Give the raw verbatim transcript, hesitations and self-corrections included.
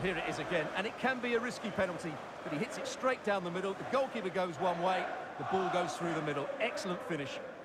here it is again, and it can be a risky penalty, but he hits it straight down the middle. The goalkeeper goes one way, the ball goes through the middle. Excellent finish.